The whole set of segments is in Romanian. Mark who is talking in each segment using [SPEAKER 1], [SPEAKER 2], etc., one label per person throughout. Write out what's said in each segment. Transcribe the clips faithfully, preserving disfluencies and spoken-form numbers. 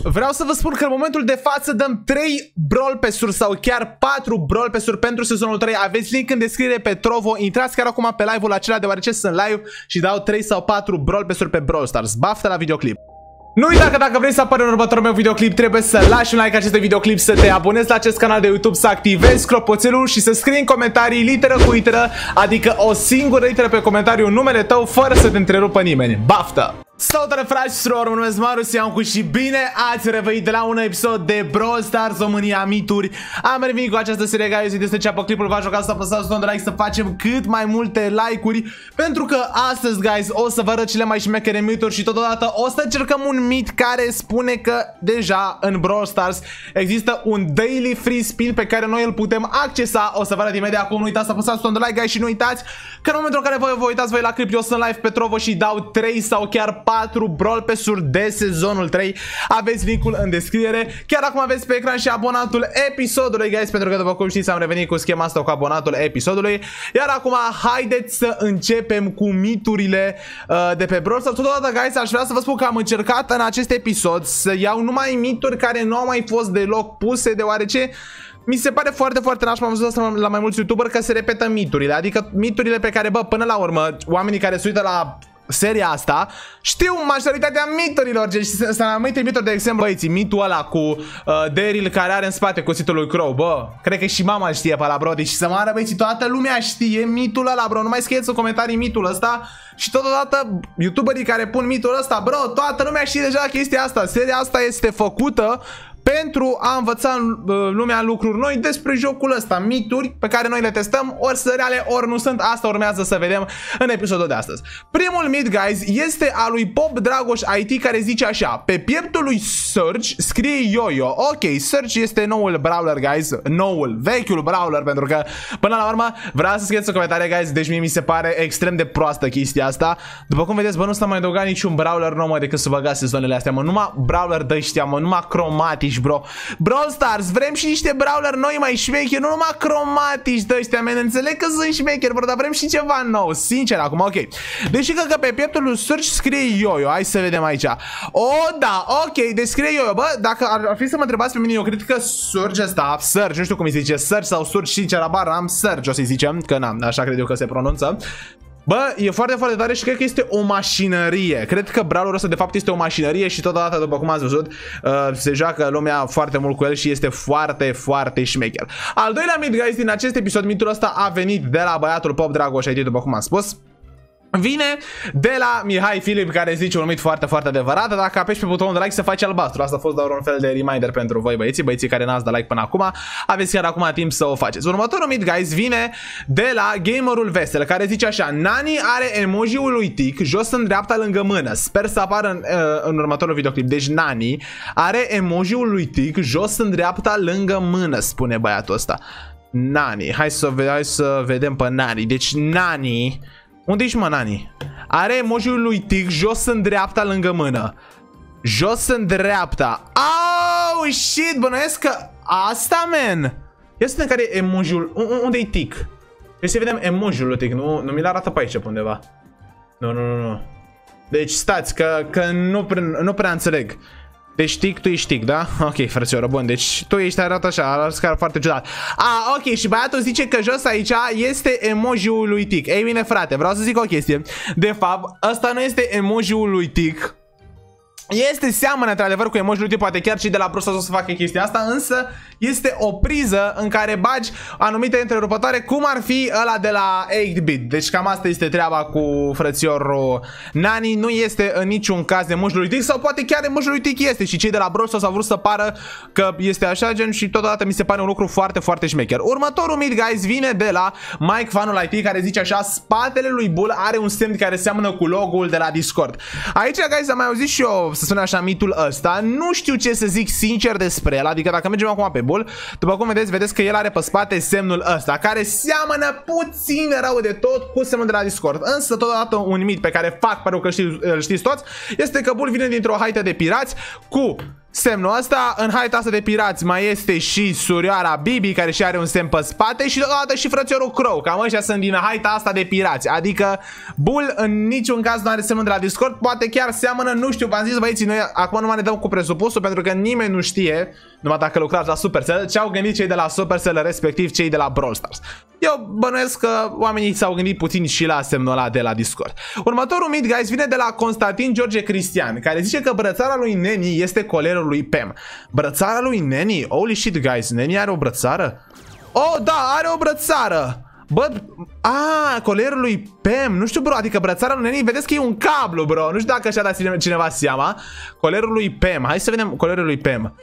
[SPEAKER 1] vreau să vă spun că în momentul de față dăm trei Brawl Pass-uri sau chiar patru Brawl Pass-uri pentru sezonul trei. Aveți link în descriere pe Trovo. Intrați chiar acum pe live-ul acela deoarece sunt live și dau trei sau patru Brawl Pass-uri pe Brawl Stars. Baftă la videoclip! Nu uita că dacă vrei să apare în următorul meu videoclip, trebuie să lași un like acest videoclip, să te abonezi la acest canal de YouTube, să activezi clopoțelul și să scrii în comentarii literă cu literă, adică o singură literă pe comentariu, numele tău, fără să te întrerupă nimeni. Baftă! Salutare frate și surori, mă numesc Marius Iancu și bine ați revenit de la un episod de Brawl Stars România Mituri. Am revenit cu această serie, guys, este să înceapă clipul, v-aș ruga să apăsați butonul de like, să facem cât mai multe like-uri, pentru că astăzi, guys, o să vă arăt cele mai șmechere mituri și totodată o să încercăm un mit care spune că deja în Brawl Stars există un daily free spin pe care noi îl putem accesa. O să vă arăt imediat acum, nu uitați să apăsați butonul de like, guys, și nu uitați că în momentul în care voi vă uitați voi la clip, eu sunt live pe Trovo și dau trei sau chiar patru Brawl Pass-uri de sezonul trei. Aveți linkul în descriere. Chiar acum aveți pe ecran și abonatul episodului, guys, pentru că după cum știți am revenit cu schema asta cu abonatul episodului. Iar acum haideți să începem cu miturile uh, de pe Brawl Stars. Totodată, guys, aș vrea să vă spun că am încercat în acest episod să iau numai mituri care nu au mai fost deloc puse, deoarece mi se pare foarte, foarte nașpa, am văzut asta la mai mulți youtuberi, că se repetă miturile. Adică miturile pe care, bă, până la urmă, oamenii care se uită la seria asta știu majoritatea miturilor. Deci să am uitat mituri, de exemplu, băieții, mitul ăla cu uh, Daryl care are în spate cuțitul lui Crow. Bă, cred că și mama știe pe ăla, bro. Deci să moară, băieții, toată lumea știe mitul ăla, bro. Nu mai scrieți în comentarii mitul ăsta. Și totodată youtuberii care pun mitul ăsta, bro, toată lumea știe deja chestia asta. Seria asta este făcută pentru a învăța lumea lucruri noi despre jocul ăsta, mituri pe care noi le testăm, ori sunt reale, ori nu sunt. Asta urmează să vedem în episodul de astăzi. Primul mit, guys, este a lui Pop Dragoș I T, care zice așa: pe pieptul lui Surge scrie Yo-Yo. Ok, Surge este noul brawler, guys, noul, vechiul brawler, pentru că până la urmă vreau să scrieți în comentarii, guys, deci mie mi se pare extrem de proastă chestia asta. După cum vedeți, bă, nu s-a mai adăugat niciun brawler nou, mă, decât să băgați sezonele astea, mă, numai brawler de ăștia, mă, numai cromatici, bro. Brawl Stars, vrem și niște brawler noi mai șmecheri, nu numai cromatici de ăștia, men. Înțeleg că sunt șmecheri, bro, dar vrem și ceva nou, sincer acum, ok. Deși că, că pe pieptul lui Surge scrie Yo-Yo, hai să vedem aici. O, da, ok, deci scrie Yo-Yo, bă, dacă ar, ar fi să mă întrebați pe mine, eu cred că Surge ăsta, Surge, nu știu cum îi zice, Surge sau Surge, sincer, abar am, Surge o să-i zicem, că n-am, așa cred eu că se pronunță. Bă, e foarte, foarte tare și cred că este o mașinărie. Cred că brawlerul ăsta de fapt este o mașinărie și totodată, după cum ați văzut, uh, se joacă lumea foarte mult cu el și este foarte, foarte șmecher. Al doilea mit, guys, din acest episod, mitul ăsta a venit de la băiatul Pop Dragoș I T, după cum am spus. Vine de la Mihai Filip, care zice un mit foarte, foarte adevărat: dacă apeși pe butonul de like, să faci albastru. Asta a fost doar un fel de reminder pentru voi, băieții, băieții care n-ați dat like până acum. Aveți chiar acum timp să o faceți. Următorul mit, guys, vine de la Gamerul Vesel, care zice așa: Nani are emoji-ul lui Tic jos în dreapta lângă mână. Sper să apară în, în următorul videoclip. Deci Nani are emoji-ul lui Tic jos în dreapta lângă mână, spune băiatul ăsta. Nani, hai să, hai să vedem pe Nani. Deci Nani, unde ești, mă, Nani? Are emoji-ul lui Tic jos în dreapta lângă mână. Jos în dreapta. Oh, shit, bănuiesc că asta, man. Ia să vedem care e emoji-ul. Unde-i Tic? Deci să vedem emoji-ul lui Tic. Nu, nu mi-l arată pe aici pe undeva. Nu, nu, nu, nu. Deci stați, că, că nu, prea, nu prea înțeleg. Deci Tic, tu ești Tic, da? Ok, frățioră, bun, deci tu ești arată așa, arată foarte ciudat. Ah, ok, și băiatul zice că jos aici este emoji-ul lui Tic. Ei bine, frate, vreau să zic o chestie. De fapt, ăsta nu este emoji-ul lui Tic. Este, seamănă într-adevăr cu emoji-ul lui Tic, poate chiar și de la Brawl Stars o să facă chestia asta, însă este o priză în care bagi anumite întrerupătoare, cum ar fi ăla de la opt bit. Deci cam asta este treaba cu frățiorul Nani. Nu este în niciun caz emoji-ul lui Tic, sau poate chiar emoji-ul lui Tic este și cei de la Brawl Stars au vrut să pară că este așa, gen, și totodată mi se pare un lucru foarte, foarte șmecher. Următorul mit, guys, vine de la Mike Fanul I T, care zice așa: spatele lui Bull are un semn care seamănă cu logo-ul de la Discord. Aici, guys, am mai auzit și eu, să spun așa, mitul ăsta. Nu știu ce să zic sincer despre el. Adică dacă mergem acum pe Bull, după cum vedeți, vedeți că el are pe spate semnul ăsta, care seamănă puțin rău de tot cu semnul de la Discord. Însă totodată un mit pe care fac, pare că știți, știți toți, este că Bull vine dintr-o haită de pirați cu semnul ăsta. În haita asta de pirați mai este și surioara Bibi, care și are un semn pe spate, și deodată și frățiorul Crow. Cam ăștia sunt din haita asta de pirați. Adică Bull în niciun caz nu are semnul de la Discord. Poate chiar seamănă, nu știu, v-am zis băieții, noi acum nu mai ne dăm cu presupusul, pentru că nimeni nu știe, numai dacă lucrați la Supercell, ce au gândit cei de la Supercell, respectiv cei de la Brawl Stars. Eu bănuiesc că oamenii s-au gândit puțin și la semnul ăla de la Discord. Următorul mit, guys, vine de la Constantin George Cristian, care zice că brățara lui Neni este colerul lui Pam. Brățara lui Neni? Holy shit, guys, Neni are o brățară? Oh, da, are o brățară! Bă, a, colerul lui Pam, nu știu, bro, adică brățara lui Neni, vedeți că e un cablu, bro, nu știu dacă și-a dat cineva seama. Colerul lui Pam, hai să vedem colerul lui Pam.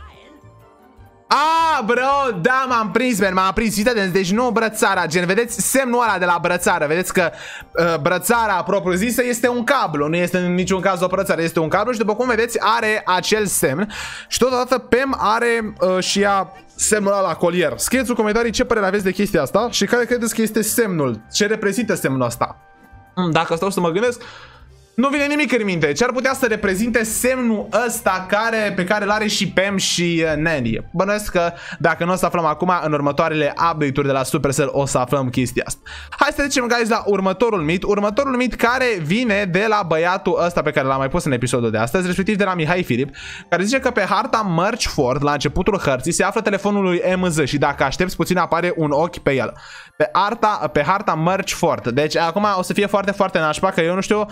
[SPEAKER 1] Ah, bro, da, m-am prins, man, m-am prins, deci nu brățara, gen, vedeți semnul ăla de la brățară, vedeți că uh, brățara propriu zisă este un cablu, nu este în niciun caz o brățară, este un cablu și după cum vedeți are acel semn și totodată Pam are uh, și ea semnul ăla la colier. Scrieți în comentarii ce părere aveți de chestia asta și care credeți că este semnul, ce reprezintă semnul ăsta. Dacă stau să mă gândesc, nu vine nimic în minte. Ce ar putea să reprezinte semnul ăsta care, pe care îl are și Pam și uh, Neni? Bănuiesc că dacă nu o să aflăm acum, în următoarele update-uri de la Supercell o să aflăm chestia asta. Hai să trecem, guys, la următorul mit. Următorul mit care vine de la băiatul ăsta pe care l-am mai pus în episodul de astăzi, respectiv de la Mihai Filip, care zice că pe harta Merchford, la începutul hărții, se află telefonul lui M Z și dacă aștepți puțin apare un ochi pe el. Pe harta, pe harta Merchford. Deci acum o să fie foarte, foarte nașpa, că eu nu știu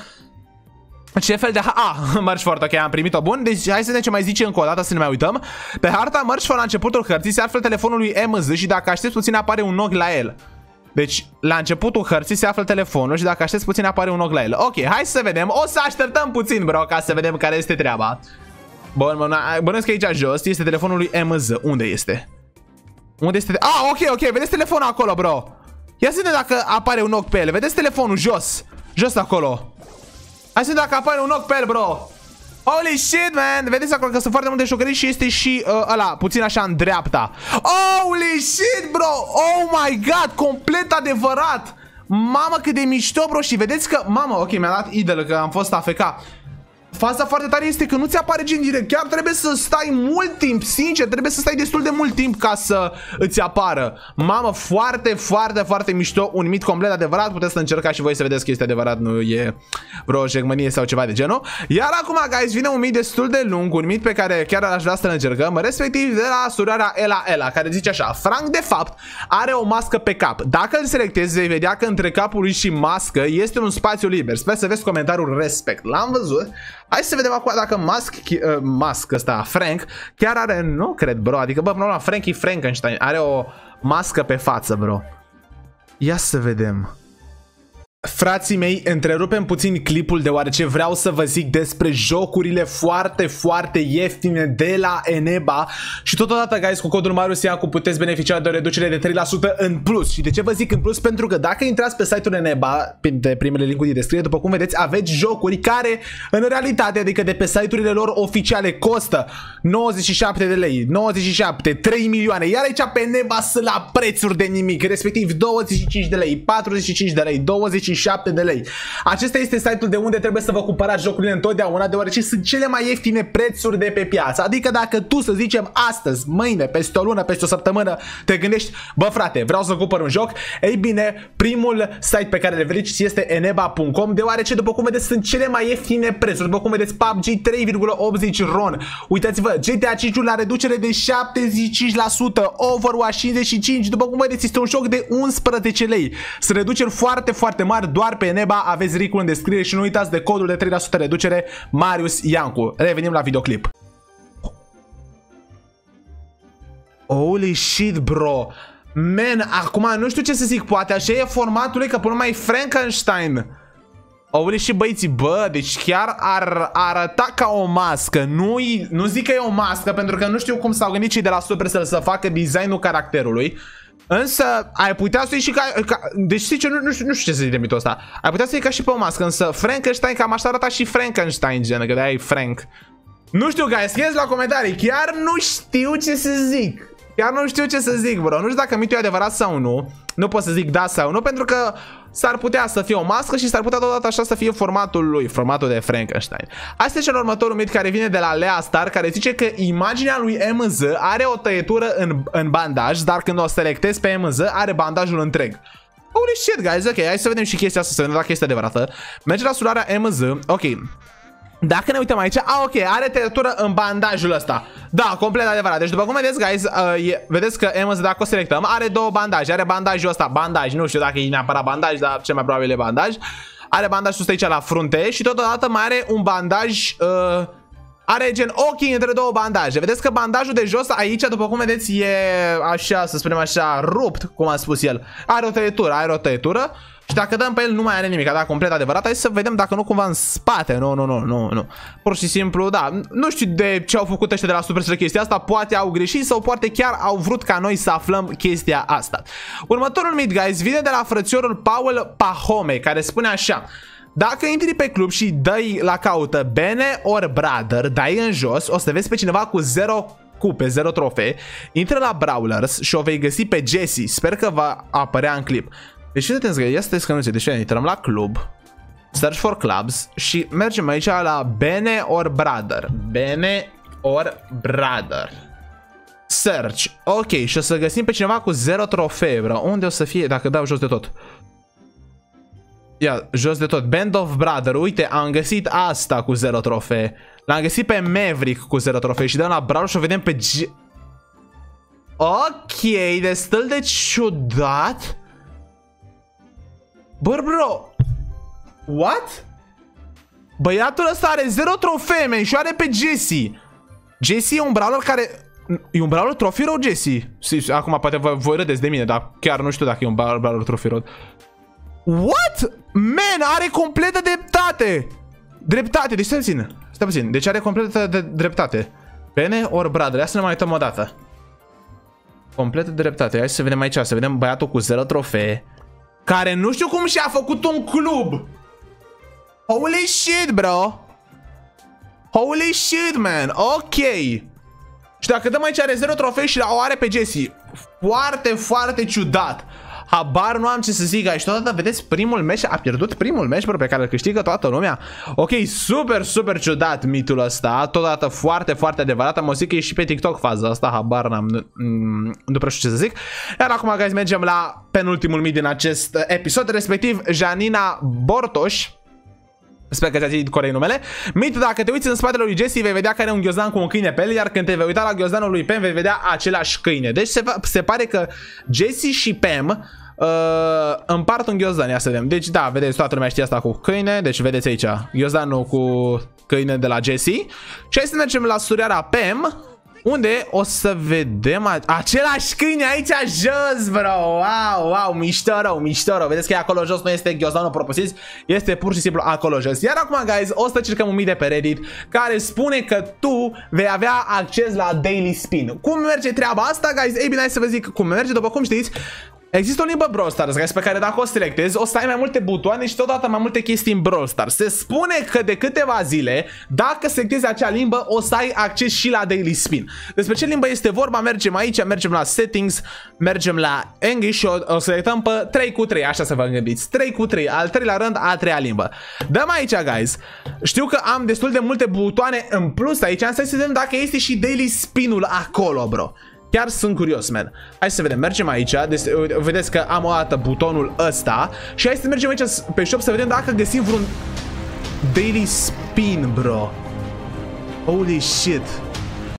[SPEAKER 1] ce fel de... Ah, Merchford, ok, am primit-o, bun. Deci hai să vedem ce mai zice încă o dată, să ne mai uităm. Pe harta Merchford, la începutul hărții, se află telefonul lui M Z și dacă aștepți puțin apare un ochi la el. Deci, la începutul hărții se află telefonul și dacă aștepți puțin apare un ochi la el. Ok, hai să vedem. O să așteptăm puțin, bro, ca să vedem care este treaba. Bun, bănuiesc că aici jos este telefonul lui M Z. Unde este? Unde este? Ah, ok, ok, vedeți telefonul acolo, bro. Ia să vedem dacă apare un ochi pe el. Vedeți telefonul jos. Jos acolo. Hai să vedem dacă apare un ochi pe el, bro. Holy shit, man. Vedeți acolo că sunt foarte multe jucării și este și uh, ăla, puțin așa în dreapta. Holy shit, bro. Oh my god, complet adevărat. Mamă, cât de mișto, bro. Și vedeți că, mamă, ok, mi-a dat idol că am fost A F K. Faza foarte tare este că nu ți apare gen direct. Chiar trebuie să stai mult timp, sincer, trebuie să stai destul de mult timp ca să îți apară. Mamă, foarte, foarte, foarte mișto. Un mit complet adevărat. Puteți să încercați și voi să vedeți că este adevărat. Nu e vreo jegmănie sau ceva de genul. Iar acum, guys, vine un mit destul de lung. Un mit pe care chiar aș vrea să-l încercăm. Respectiv de la surioara Ela Ela, care zice așa: Frank, de fapt, are o mască pe cap. Dacă îl selectezi, vei vedea că între capul lui și mască este un spațiu liber. Sper să vezi comentariul respect. L-am văzut. Hai să vedem acum dacă Musk, uh, Musk ăsta, Frank, chiar are, nu cred, bro, adică, bă, până la Frankie Frankenstein are o mască pe față, bro. Ia să vedem. Frații mei, întrerupem puțin clipul deoarece vreau să vă zic despre jocurile foarte, foarte ieftine de la Eneba. Și totodată, guys, cu codul Marius Iancu puteți beneficia de o reducere de trei la sută în plus. Și de ce vă zic în plus? Pentru că dacă intrați pe site-ul Eneba, pe primele linkuri din descriere, după cum vedeți, aveți jocuri care, în realitate, adică de pe site-urile lor oficiale, costă nouăzeci și șapte de lei, nouăzeci și șapte, trei milioane. Iar aici pe Eneba sunt la prețuri de nimic, respectiv douăzeci și cinci de lei, patruzeci și cinci de lei, douăzeci și șapte de lei. Acesta este site-ul de unde trebuie să vă cumpărați jocurile întotdeauna, deoarece sunt cele mai ieftine prețuri de pe piață. Adică dacă tu, să zicem, astăzi, mâine, peste o lună, peste o săptămână, te gândești, bă, frate, vreau să cumpăr un joc, ei bine, primul site pe care le verifici este eneba punct com, deoarece, după cum vedeți, sunt cele mai ieftine prețuri. După cum vedeți, P U B G trei virgulă optzeci ron. Uitați-vă, G T A cinci la reducere de șaptezeci și cinci la sută, Overwatch cincizeci și cinci. După cum vedeți, este un joc de unsprezece lei. Sunt reduceri foarte, foarte mari doar pe Eneba. Aveți link-ul în descriere și nu uitați de codul de trei la sută reducere Marius Iancu. Revenim la videoclip. Holy shit, bro. Man, acum nu știu ce să zic. Poate așa e formatul lui, că până mai Frankenstein. Holy shit, băiții, bă, deci chiar ar arăta ca o mască. Nu, nu zic că e o mască, pentru că nu știu cum s-au gândit cei de la Supercell să facă designul caracterului. Însă, ai putea să iei și ca, ca... Deci, știi ce, nu, nu, știu, nu știu ce să zic de mitul ăsta. Ai putea să iei ca și pe o mască, însă Frankenstein, cam așa arăta și Frankenstein, gen, că de-aia e Frank. Nu știu, guys, scrieți la comentarii. Chiar nu știu ce să zic. Chiar nu știu ce să zic, bro. Nu știu dacă mitul e adevărat sau nu. Nu pot să zic da sau nu, pentru că s-ar putea să fie o mască și s-ar putea totodată așa să fie formatul lui, formatul de Frankenstein. Asta e cel următorul mit care vine de la Lea Star, care zice că imaginea lui M Z are o tăietură în, în bandaj, dar când o selectezi pe M Z are bandajul întreg. Holy shit, guys, ok, hai să vedem și chestia asta, să vedem dacă este adevărată. Merge la surarea M Z, ok. Dacă ne uităm aici, a, ok, are tăietură în bandajul ăsta. Da, complet adevărat. Deci după cum vedeți, guys, uh, e, vedeți că M Z, dacă o selectăm, are două bandaje. Are bandajul ăsta, bandaj, nu știu dacă e neapărat bandaj, dar cel mai probabil e bandaj. Are bandajul ăsta aici la frunte și totodată mai are un bandaj, uh, are gen ochii între două bandaje. Vedeți că bandajul de jos aici, după cum vedeți, e așa, să spunem așa, rupt, cum a spus el. Are o tăietură, are o tăietură. Și dacă dăm pe el nu mai are nimic, da, complet adevărat. Hai să vedem dacă nu cumva în spate. Nu, nu, nu, nu, nu. Pur și simplu, da, nu știu de ce au făcut ăștia de la Supercell chestia asta. Poate au greșit sau poate chiar au vrut ca noi să aflăm chestia asta. Următorul mit, guys, vine de la frățiorul Paul Pahome, care spune așa: dacă intri pe club și dai la caută Bene or Brother, dai în jos, o să vezi pe cineva cu zero cupe, zero trofee. Intră la Brawlers și o vei găsi pe Jessie. Sper că va apărea în clip. Deci uite-te, că ia să că nu știu, deci intrăm la club, search for clubs și mergem aici la Bene or Brother. Bene or Brother. Search. Ok, și o să găsim pe cineva cu zero trofee, bro. Unde o să fie dacă dau jos de tot? Ia, jos de tot. Band of Brother. Uite, am găsit asta cu zero trofee. L-am găsit pe Maverick cu zero trofee și dăm la Brawl și o vedem pe G... Ok, destul de ciudat. Bă, bro, what? Băiatul ăsta are zero trofee, man, și are pe Jessie. Jessie e un brawler care... E un brawler trophy road, Jessie? Acum poate vă, voi râdeți de mine, dar chiar nu știu dacă e un brawler trophy road. What? Man, are completă dreptate. Dreptate, deci stai puțin. Stai puțin, deci are completă de dreptate. Bene or Brother, ia să ne mai uităm o dată. Completă dreptate, hai să vedem aici, să vedem băiatul cu zero trofee, care nu știu cum și-a făcut un club. Holy shit, bro. Holy shit, man. Ok. Și dacă dăm aici are zero trofei și o are pe Jessie. Foarte, foarte ciudat. Habar nu am ce să zic. Și totodată, vedeți, primul meci a pierdut primul meci pe care îl câștigă toată lumea. Ok, super, super ciudat mitul ăsta. Totodată foarte, foarte adevărat. Am auzit că e și pe TikTok faza asta. Habar n-am, nu, nu prea știu ce să zic. Iar acum, guys, mergem la penultimul mit din acest episod, respectiv Janina Bortoș. Sper că ți-a zis corect numele. Mit, dacă te uiți în spatele lui Jessie, vei vedea că are un ghiozdan cu un câine pe el, iar când te vei uita la ghiozdanul lui Pam, vei vedea același câine. Deci se, se pare că Jessie și Pam uh, împart un ghiozdan, ia să vedem. Deci da, vedeți, toată lumea știe asta cu câine. Deci vedeți aici ghiozdanul cu câine de la Jessie. Și hai să mergem la surioara Pam, unde o să vedem același câine aici jos, bro. Wow, wow, mișto rău, mișto rău. Vedeți că e acolo jos, nu este ghiozdanul propriu-zis, este pur și simplu acolo jos. Iar acum, guys, o să cercăm un mit de pe Reddit care spune că tu vei avea acces la Daily Spin. Cum merge treaba asta, guys? Ei bine, hai să vă zic cum merge. După cum știți, există o limbă Brawl Stars, guys, pe care dacă o selectezi, o să ai mai multe butoane și totodată mai multe chestii în Brawl Stars. Se spune că de câteva zile, dacă selectezi acea limbă, o să ai acces și la Daily Spin. Despre ce limbă este vorba? Mergem aici, mergem la Settings, mergem la English și o, o selectăm pe trei cu trei, așa să vă gândiți. trei cu trei, al treilea rând, a treia limbă. Dăm aici, guys. Știu că am destul de multe butoane în plus aici, însă să vedem dacă este și Daily Spin-ul acolo, bro. Chiar sunt curios, man. Hai să vedem, mergem aici. Deci, vedeți că am o dată butonul ăsta. Și hai să mergem aici pe shop să vedem dacă găsim vreun Daily Spin, bro. Holy shit.